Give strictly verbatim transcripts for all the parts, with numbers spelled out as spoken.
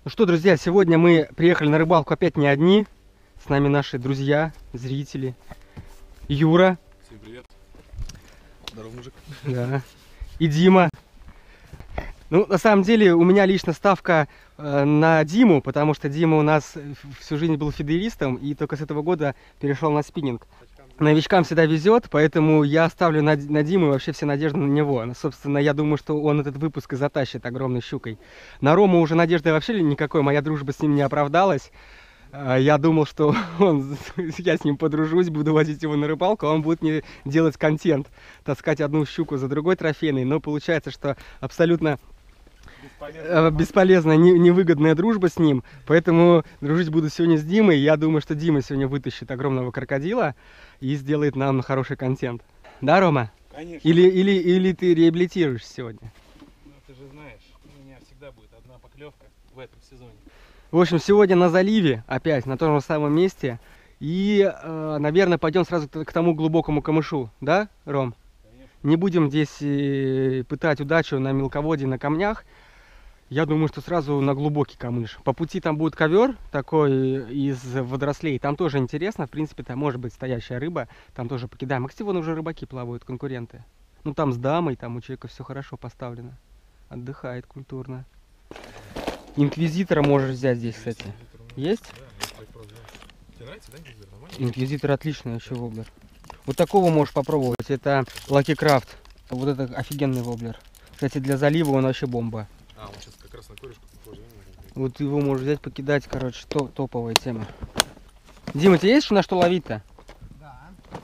Ну что, друзья, сегодня мы приехали на рыбалку опять не одни. С нами наши друзья, зрители. Юра. Всем привет. Здорово, мужик. Да. И Дима. Ну, на самом деле, у меня лично ставка э, на Диму, потому что Дима у нас всю жизнь был фидеристом и только с этого года перешел на спиннинг. Новичкам всегда везет, поэтому я ставлю на, на Диму и вообще все надежды на него. Ну, собственно, я думаю, что он этот выпуск и затащит огромной щукой. На Рому уже надежды вообще никакой, моя дружба с ним не оправдалась. Я думал, что он, я с ним подружусь, буду возить его на рыбалку, а он будет мне делать контент, таскать одну щуку за другой трофейной. Но получается, что абсолютно бесполезная, бесполезная не, невыгодная дружба с ним. Поэтому дружить буду сегодня с Димой. Я думаю, что Дима сегодня вытащит огромного крокодила и сделает нам хороший контент. Да, Рома? Конечно. Или, или, или ты реабилитируешь сегодня? Ну, ты же знаешь, у меня всегда будет одна поклевка в этом сезоне. В общем, сегодня на заливе, опять на том же самом месте. И, э, наверное, пойдем сразу к тому глубокому камышу. Да, Ром? Конечно. Не будем здесь э, пытать удачу на мелководье, на камнях. Я думаю, что сразу на глубокий камыш. По пути там будет ковер такой из водорослей. Там тоже интересно. В принципе, там может быть стоящая рыба. Там тоже покидаем. Кстати, вон уже рыбаки плавают, конкуренты. Ну, там с дамой, там у человека все хорошо поставлено. Отдыхает культурно. Инквизитора можешь взять здесь, кстати. Есть? Да, тебе нравится, да, инквизитор? Нормально? Инквизитор отличный еще воблер. Вот такого можешь попробовать. Это Lucky Craft. Вот это офигенный воблер. Кстати, для залива он вообще бомба. А, он сейчас как раз на корешку похож. Вот его можешь взять, покидать, короче, то, топовая тема. Дима, тебе есть на что ловить-то? Да.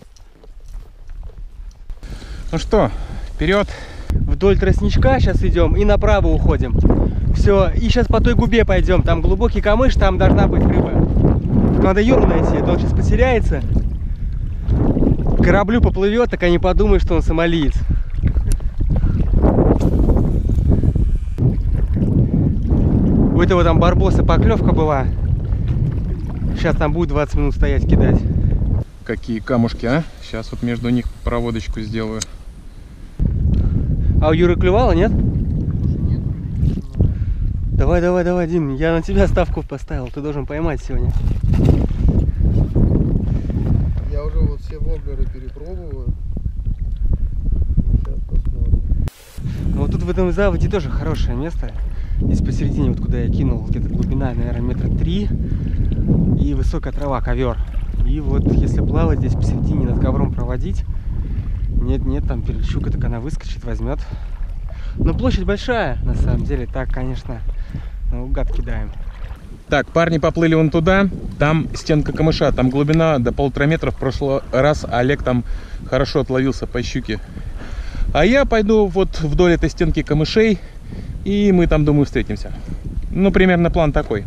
Ну что, вперед! Вдоль тростничка сейчас идем и направо уходим. Все, и сейчас по той губе пойдем. Там глубокий камыш, там должна быть рыба. Надо Юру найти, а то он сейчас потеряется. К кораблю поплывет, так они подумают, что он сомалиец. У этого там барбоса поклевка была. Сейчас там будет двадцать минут стоять, кидать. Какие камушки, а? Сейчас вот между них проводочку сделаю. А у Юры клювало, нет? Нет. Давай, давай, давай, Дим, я на тебя ставку поставил. Ты должен поймать сегодня. Я уже вот все воблеры перепробовал. Сейчас посмотрим. Ну вот тут в этом заводе тоже хорошее место. Здесь посередине, вот куда я кинул, где-то глубина, наверное, метра три. И высокая трава, ковер. И вот если плавать здесь посередине над ковром проводить, нет, нет, там перед щукой, так она выскочит, возьмет. Но площадь большая, на самом деле, так, конечно, наугад кидаем. Так, парни поплыли вон туда, там стенка камыша, там глубина до полутора метров. В прошлый раз Олег там хорошо отловился по щуке. А я пойду вот вдоль этой стенки камышей, и мы там, думаю, встретимся. Ну, примерно план такой.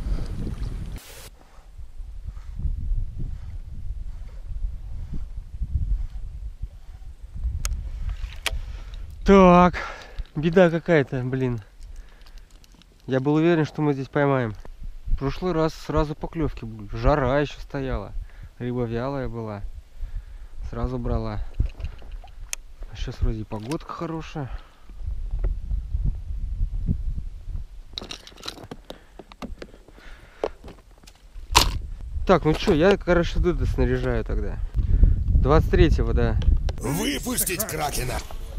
Так, беда какая-то, блин. Я был уверен, что мы здесь поймаем. В прошлый раз сразу поклевки были. Жара еще стояла. Рыба вялая была. Сразу брала. А сейчас вроде погодка хорошая. Так, ну что, я, короче, тут снаряжаю тогда. двадцать третьего, да. Выпустить кракена!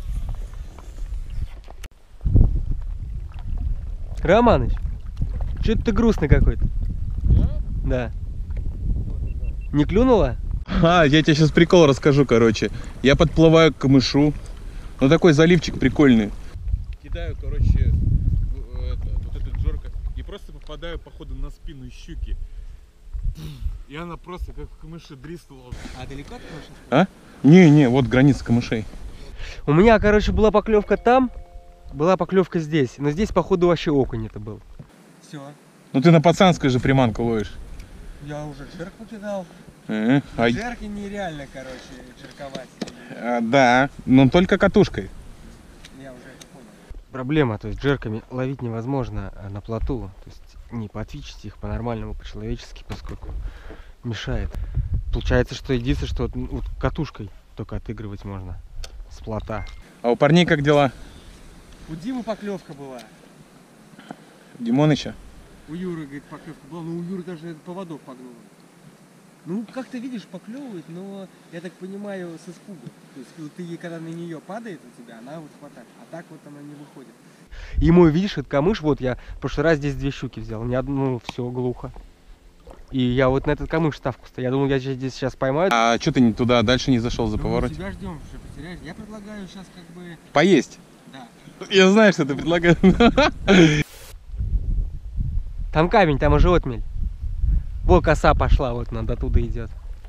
Романыч, что-то ты грустный какой-то. Да. Не клюнула? А, я тебе сейчас прикол расскажу, короче. Я подплываю к камышу. Ну, такой заливчик прикольный. Кидаю, короче, это, вот эту джорка. И просто попадаю, походу, на спину щуки. И она просто как в камыше дристала. А далеко от камыша? А? Не-не, вот граница камышей. У меня, короче, была поклевка там, была поклевка здесь. Но здесь, походу, вообще окунь это был. Все. Ну, ты на пацанской же приманку ловишь. Я уже джерк кидал. Э, а... Джерки нереально, короче, джерковать. А, да, но только катушкой. Я уже это понял. Проблема, то есть джерками ловить невозможно на плоту. То есть не потвичить их по-нормальному, по-человечески, поскольку мешает. Получается, что единственное, что вот, вот катушкой только отыгрывать можно с плота. А у парней как дела? У Димы поклевка была. Димоныча? У У Юры, говорит, поклевка была, но у Юры даже поводок погнул. Ну, как ты видишь, поклевывает, но, я так понимаю, с испугу. То есть, ты, когда на нее падает у тебя, она вот хватает, а так вот она не выходит. И мой, видишь, это камыш, вот я в прошлый раз здесь две щуки взял, ни одну, ну, все глухо. И я вот на этот камыш ставку ставил. Я думал, я здесь сейчас поймаю. А что ты не туда, дальше не зашел за Ну, поворот? мы тебя ждем, что потеряешь. Я предлагаю сейчас как бы... Поесть. Да. Я знаю, что ты предлагаешь. Там камень, там уже отмель. Вот коса пошла, вот надо оттуда идет.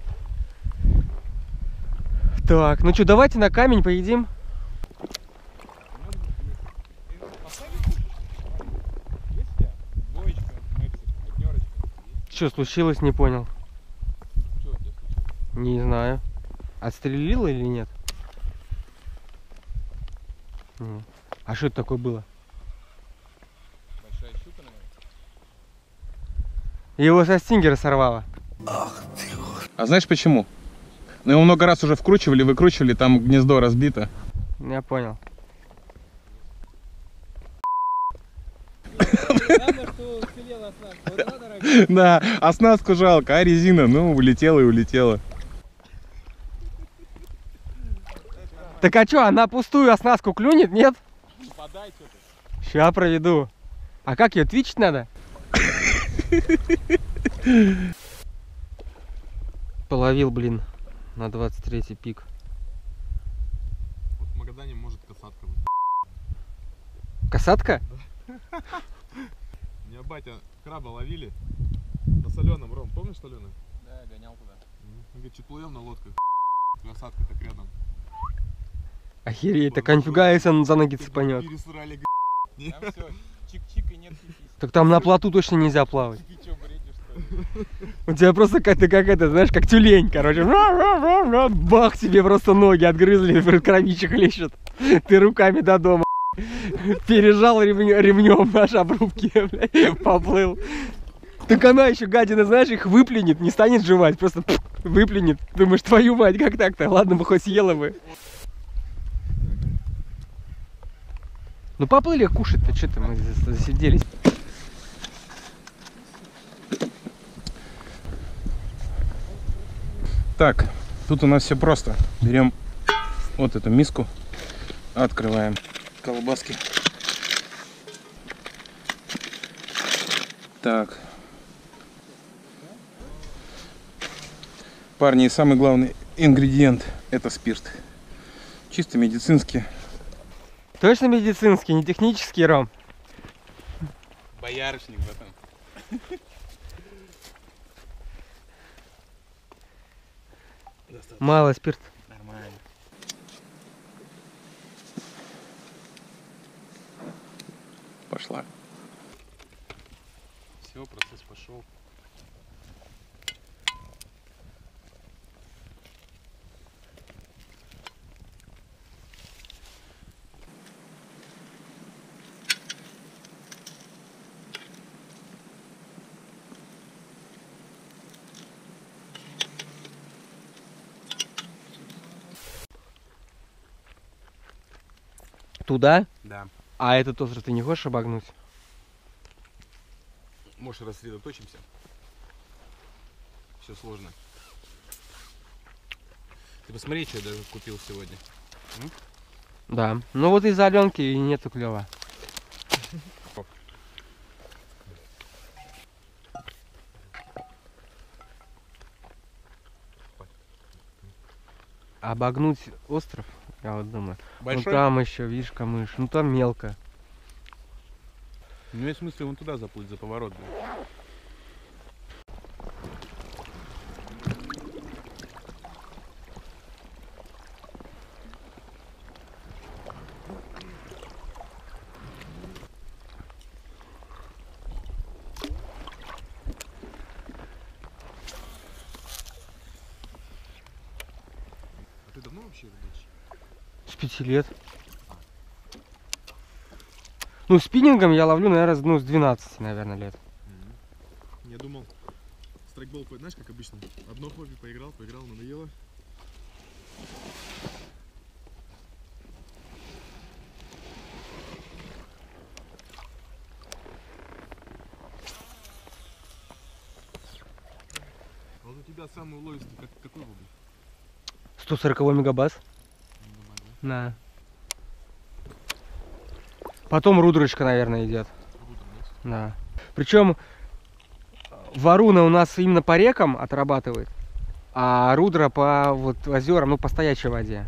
Так, ну что, давайте на камень поедим. Что случилось, не понял. Не знаю. Отстрелила или нет? А что это такое было? Большая щука, наверное. Его со стингера сорвало. А знаешь почему? Ну его много раз уже вкручивали, выкручивали, там гнездо разбито. Я понял. Да, оснастку жалко, а резина, ну, улетела и улетела. Так а что, она пустую оснастку клюнет, нет? Подай что-то. Ща проведу. А как ее твичить надо? Половил, блин, на двадцать третий пик. Вот в Магадане может касатка быть. Касатка? У меня батя краба ловили на соленом, Ром, помнишь соленый? Да, гонял туда. Он говорит, что плывем на лодках, касатка так рядом. Охереть, так а нифига, если он за ноги цепанет. Пересрали, Там все, чик-чик и нет пипись. Так там на плоту точно нельзя плавать. Ты что, бредишь, что ли? У тебя просто какая-то, как это, знаешь, как тюлень, короче. Бах, тебе просто ноги отгрызли, кровища хлещут. Ты руками до дома. Пережал ремнем, ремнем наш обрубки, блядь, поплыл. Так она еще, гадина, знаешь, их выплюнет, не станет жевать, просто пфф, выплюнет. Думаешь, твою мать, как так-то? Ладно бы хоть съела бы. Ну поплыли кушать-то, что-то мы засиделись. Так, тут у нас все просто. Берем вот эту миску, открываем колбаски. Так. Парни, и самый главный ингредиент — это спирт. Чисто медицинский. Точно медицинский, не технический, Ром? Боярышник в этом. Мало спирт. Нормально. Пошла. Все, процесс пошел. Туда? Да. А этот остров ты не хочешь обогнуть? Может, рассредоточимся? Все сложно. Ты посмотри, что я даже купил сегодня. М? Да. Ну вот из-за Аленки и нету клёва. Обогнуть остров, я вот думаю. Большой? Ну там еще, видишь, камыш. Ну там мелко. Ну, есть смысл вон туда заплыть, за поворот. Да. А ты давно вообще рыбачишь? С пяти лет. Ну, спиннингом я ловлю, наверное, ну, с двенадцати, наверное, лет. Я думал, страйкбол, знаешь, как обычно, одно хобби, поиграл, поиграл, надоело. тебя самый уловистый, как, какой воблер? сто сорок мегабас. Да. Потом рудрочка, наверное, идет. Да. Причем варуна у нас именно по рекам отрабатывает, а рудра по вот озерам, ну по стоячей воде.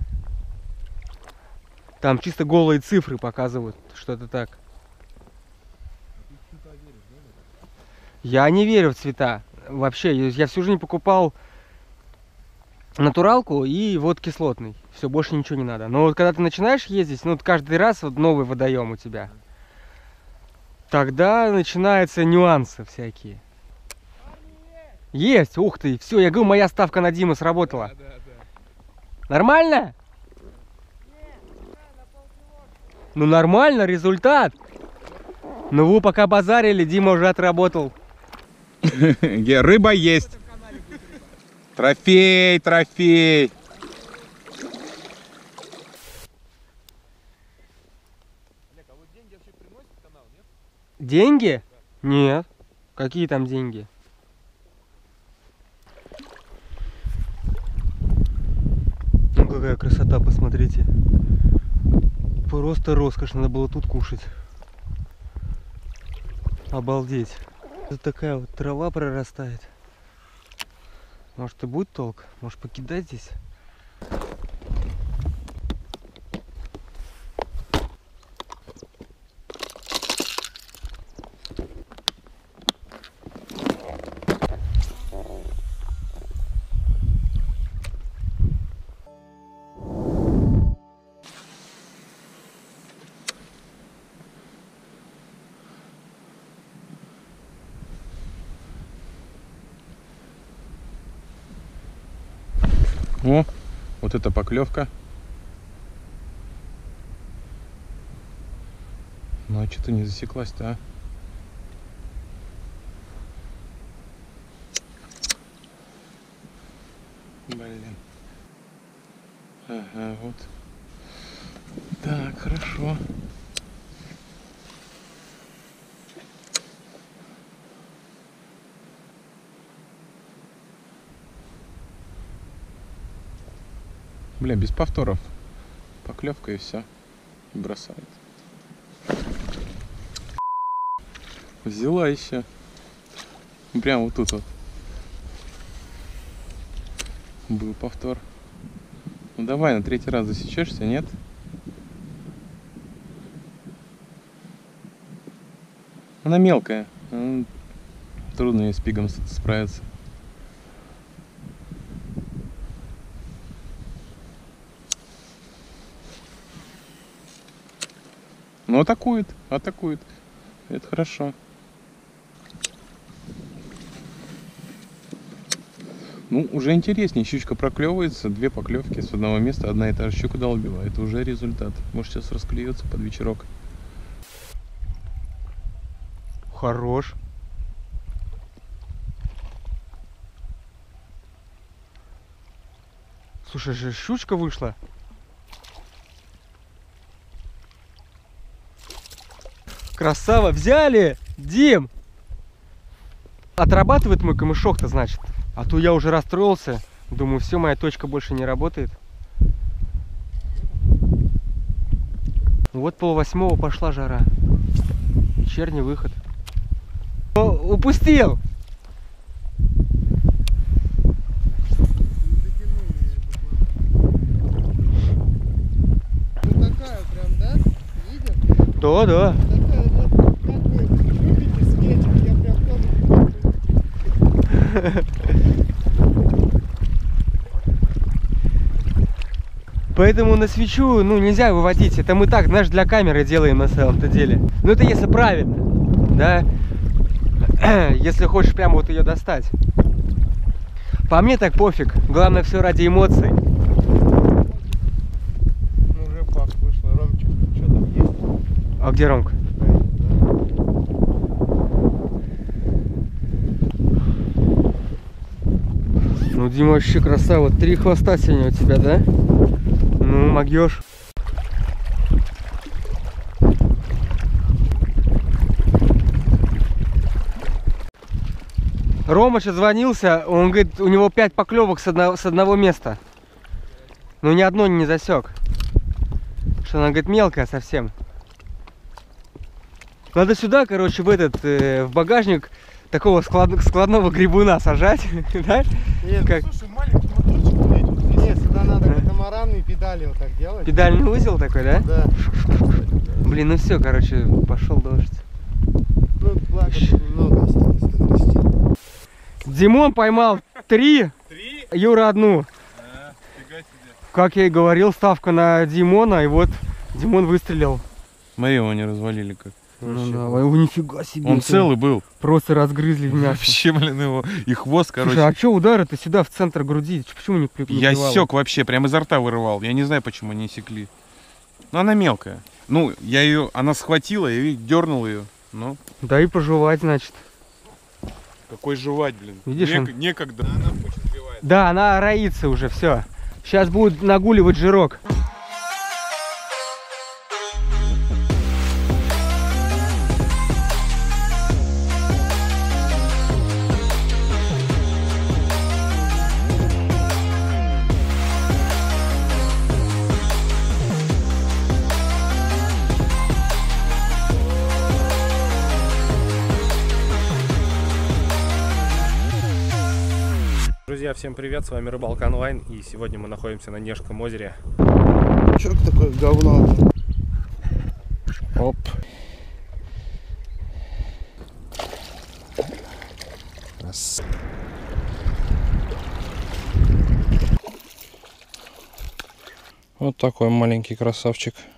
Там чисто голые цифры показывают, что это так. Я не верю в цвета. Вообще, я всю жизнь покупал натуралку и вот кислотный. Все, больше ничего не надо. Но вот когда ты начинаешь ездить, ну вот каждый раз вот новый водоем у тебя, тогда начинаются нюансы всякие. Есть, ух ты, все, я говорю, моя ставка на Диму сработала. Да, да, да. Нормально? Ну нормально, результат. Ну вы пока базарили, Дима уже отработал. Ге, рыба есть. Трофей, трофей. Олег, а вот деньги вообще приносит канал, нет? Деньги? Нет. Какие там деньги? Ну какая красота, посмотрите. Просто роскошь, надо было тут кушать. Обалдеть. Тут такая вот трава прорастает. Может и будет толк? Может покидать здесь? О, вот эта поклевка. Ну а что-то не засеклась-то, а? Блин. Ага, вот. Так, хорошо. Бля, без повторов. Поклевка и все. И бросает. Взяла еще. Прям вот тут вот. Был повтор. Ну давай, на третий раз засечешься, нет? Она мелкая. Ну, трудно ей с пигом справиться. Ну атакует, атакует. Это хорошо. Ну, уже интереснее. Щучка проклевывается. Две поклевки с одного места. Одна и та же щука долбила. Это уже результат. Может, сейчас расклюется под вечерок. Хорош. Слушай, же щучка вышла. Красава, взяли! Дим! Отрабатывает мой камышок-то, значит. А то я уже расстроился. Думаю, все, моя точка больше не работает. Вот полвосьмого пошла жара. Вечерний выход. О, упустил! Ну такая прям, да? Видим? Да, да. Такая вот, как вы любите светик, я прям тоже не могу. Поэтому на свечу, ну, нельзя выводить. Это мы так, знаешь, для камеры делаем на самом-то деле. Ну, это если правильно, да? Если хочешь прямо вот ее достать. По мне так пофиг. Главное, все ради эмоций. Ну уже пак вышла. Ромчик, что там есть? А где Ромка? Ну, Дима, вообще красава. Три хвоста сегодня у тебя, да? Ну, могешь. Рома сейчас звонился, он говорит, у него пять поклевок с одного, с одного места. Но ни одно не засек. Что она, говорит, мелкая совсем. Надо сюда, короче, в этот, э, в багажник такого склад, складного грибуна сажать, да? Нет, Как? слушай, маленький моторчик иметь. Вот здесь. Нет, сюда надо катамаранные педали вот так делать. Педальный узел такой, да? Да. Блин, ну все, короче, пошел дождь. Ну, благо, тут немного осталось дотрясти. Димон поймал три, Три? Юра одну. А, фига себе. Как я и говорил, ставка на Димона, и вот Димон выстрелил. Смотри, его не развалили как. Ну да, о, нифига себе. Он это целый был. Просто разгрызли в мясо. Вообще, блин, его. И хвост, короче. Слушай, а что удары-то сюда, в центр груди? Почему не при- не Я плевало? сёк вообще, прям изо рта вырывал. Я не знаю, почему они секли. Но она мелкая. Ну, я ее, она схватила, я дернул ее. Ну, Да и пожевать, значит. какой жевать, блин. Видишь, Нек- он- Некогда. Она в кучу сбивает. Да, она роится уже, все. Сейчас будет нагуливать жирок. Друзья, всем привет, с вами Рыбалка Онлайн, и сегодня мы находимся на Нежском озере. Чё такое говно? Оп. Раз. Вот такой маленький красавчик.